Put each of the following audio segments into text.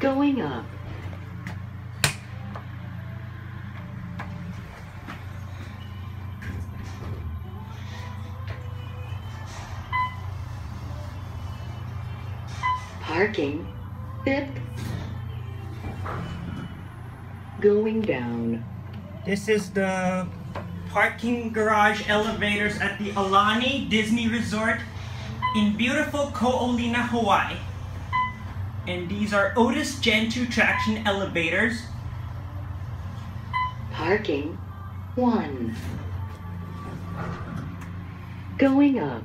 Going up. Parking. 5th. Going down. This is the parking garage elevators at the Aulani Disney Resort in beautiful Olina, Hawaii. And these are Otis Gen2 traction elevators. Parking. 1. Going up.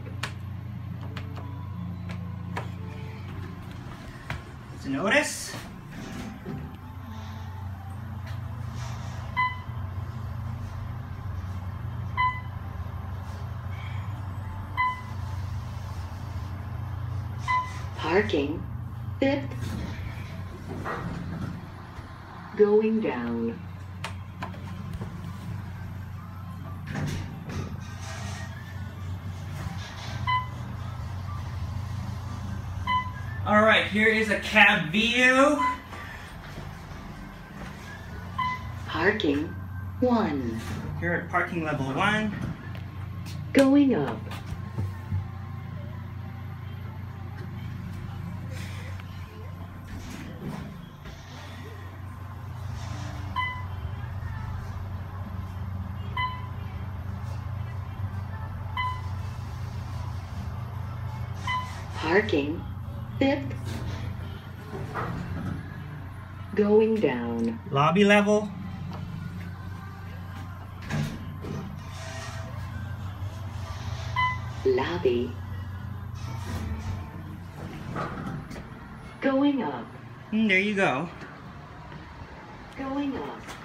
It's an Otis. Parking. 5th. Going down. Alright, here is a cab view. Parking. 1. Here at parking level 1. Going up. Parking. 5th. Going down. Lobby level. Lobby. Going up. There you go. Going up.